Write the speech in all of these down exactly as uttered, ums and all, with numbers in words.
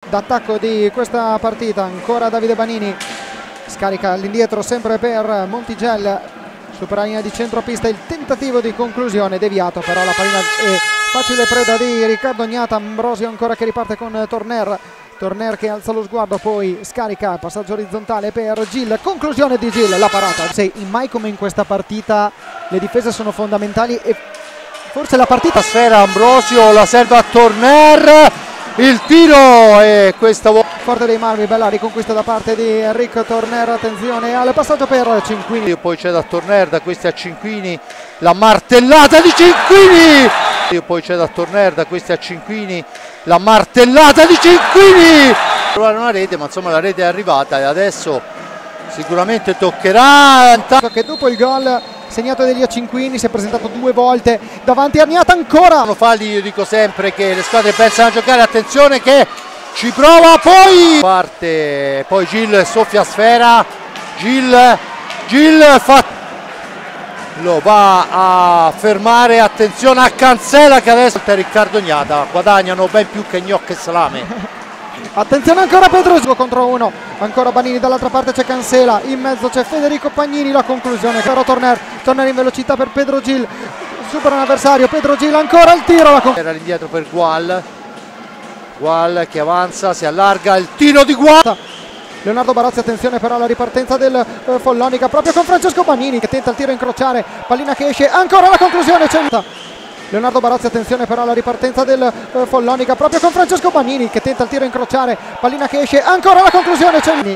d'attacco di questa partita. Ancora Davide Banini, scarica all'indietro sempre per Montigel, supera la linea di centropista, il tentativo di conclusione deviato, però la pallina è facile preda di Riccardo Gnata. Ambrosio ancora che riparte con Torner, Torner che alza lo sguardo, poi scarica, passaggio orizzontale per Gil, conclusione di Gil, la parata. Sei in mai come in questa partita le difese sono fondamentali e forse la partita. Sfera Ambrosio, la serve a Torner, il tiro e questa volta Forte dei Marmi, bella riconquista da parte di Enrico Torner, attenzione al passaggio per Cinquini. E poi c'è da Torner, da questi a Cinquini, la martellata di Cinquini. E poi c'è da Torner, da questi a Cinquini, la martellata di Cinquini. Provare una rete, ma insomma la rete è arrivata e adesso sicuramente toccherà. Che dopo il gol segnato da Elia Cinquini si è presentato due volte davanti a Gnata ancora. Falli, io dico sempre che le squadre pensano a giocare, attenzione che ci prova, poi parte, poi Gil soffia sfera, Gil, Gil fa, lo va a fermare, attenzione a Cancela che adesso è Riccardo Gnata, guadagnano ben più che gnocchi e salame. Attenzione ancora Pedro contro uno, ancora Banini, dall'altra parte c'è Cancela, in mezzo c'è Federico Pagnini, la conclusione però Torner, Torner in velocità per Pedro Gil, supera un avversario, Pedro Gil ancora il tiro, la era all'indietro per Gual, Gual che avanza, si allarga, il tiro di Gual. Leonardo Barozzi, attenzione però alla ripartenza del eh, Follonica proprio con Francesco Banini che tenta il tiro a incrociare, pallina che esce, ancora la conclusione, c'è Leonardo Barozzi, attenzione però alla ripartenza del eh, Follonica proprio con Francesco Banini che tenta il tiro a incrociare, pallina che esce, ancora la conclusione, c'è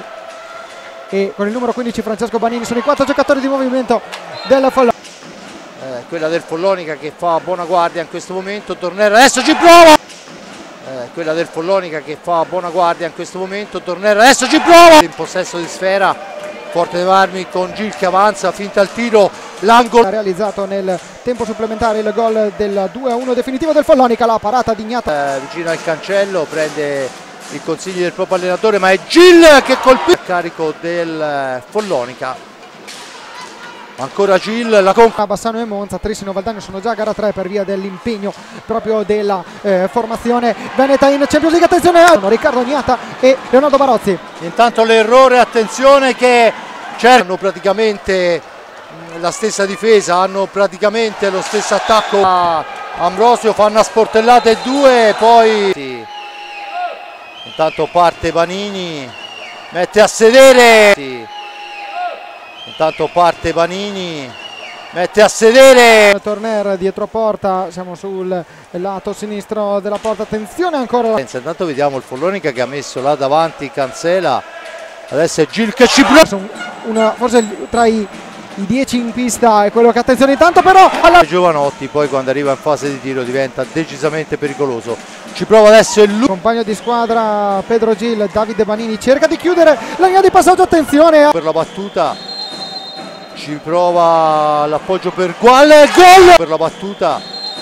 e con il numero quindici Francesco Banini sono i quattro giocatori di movimento del Follonica. Eh, quella del Follonica che fa buona guardia in questo momento, Torner adesso ci prova. Eh, quella del Follonica che fa buona guardia in questo momento, Torner adesso ci prova, in possesso di sfera, Forte dei Marmi con Gil che avanza, finta il tiro, l'angolo ha realizzato nel tempo supplementare il gol del due a uno definitivo del Follonica, la parata di Gnata eh, vicino al cancello, prende i consigli del proprio allenatore, ma è Gil che colpisce il carico del Follonica. Ancora Gil, la conca Bassano e Monza, Trissino Valdagno sono già a gara tre per via dell'impegno proprio della eh, formazione veneta in Champions League. Attenzione a Riccardo Gnata e Leonardo Barozzi. Intanto l'errore, attenzione che hanno praticamente la stessa difesa, hanno praticamente lo stesso attacco. Ambrosio fa una sportellata e due, poi sì. Intanto parte Banini, mette a sedere. Sì. Intanto parte Banini, mette a sedere. Torner dietro porta, siamo sul lato sinistro della porta, attenzione ancora. Intanto vediamo il Follonica che ha messo là davanti Cancela, adesso è Gil che ci prova. Una, forse tra i, i dieci in pista è quello che, attenzione intanto però alla... Giovanotti poi quando arriva in fase di tiro diventa decisamente pericoloso. Ci prova adesso il lui. Compagno di squadra Pedro Gil, Davide Banini cerca di chiudere la linea di passaggio, attenzione a... per la battuta. Ci prova l'appoggio per Gual, gol! Per la battuta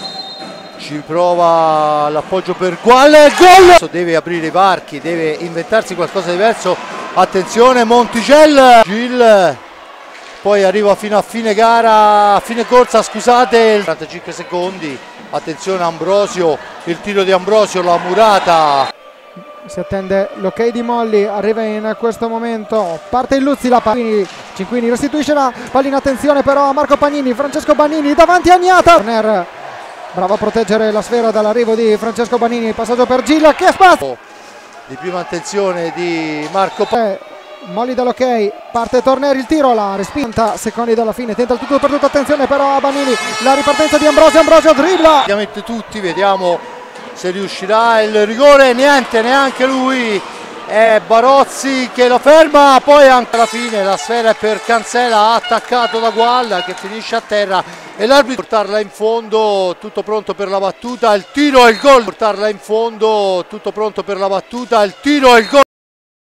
ci prova l'appoggio per Gual, gol! Deve aprire i varchi, deve inventarsi qualcosa di diverso. Attenzione Montigel, Gil poi arriva fino a fine gara, a fine corsa scusate, quarantacinque secondi. Attenzione Ambrosio, il tiro di Ambrosio, la murata. Si attende l'ok di Molli, arriva in questo momento, parte il Luzzi, la Pagnini, Cinquini restituisce la pallina, attenzione però a Marco Pagnini, Francesco Banini davanti a Gnata. Torner bravo a proteggere la sfera dall'arrivo di Francesco Banini, il passaggio per Gil che spazio. Di prima attenzione di Marco Pagnini. Eh, Molli dall'ok, parte Torner, il tiro, la respinta, secondi dalla fine, tenta il tutto per tutto, attenzione però a Banini, la ripartenza di Ambrosio, Ambrosio dribbla. Ovviamente tutti, vediamo se riuscirà il rigore, niente, neanche lui, è Barozzi che lo ferma, poi anche alla fine la sfera è per Cancela, attaccato da Gual che finisce a terra e l'arbitro portarla in fondo, tutto pronto per la battuta, il tiro e il gol, portarla in fondo, tutto pronto per la battuta, il tiro e il gol.